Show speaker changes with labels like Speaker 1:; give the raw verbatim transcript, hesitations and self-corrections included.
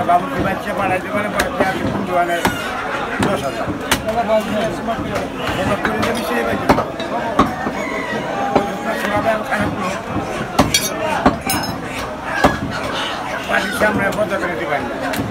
Speaker 1: বাবুকে বাচ্চা পাঠাইতে পারে দোকানে দশ হাজার বিষয়ে পার্টির সামনে বন্ধ করে দিতে পারি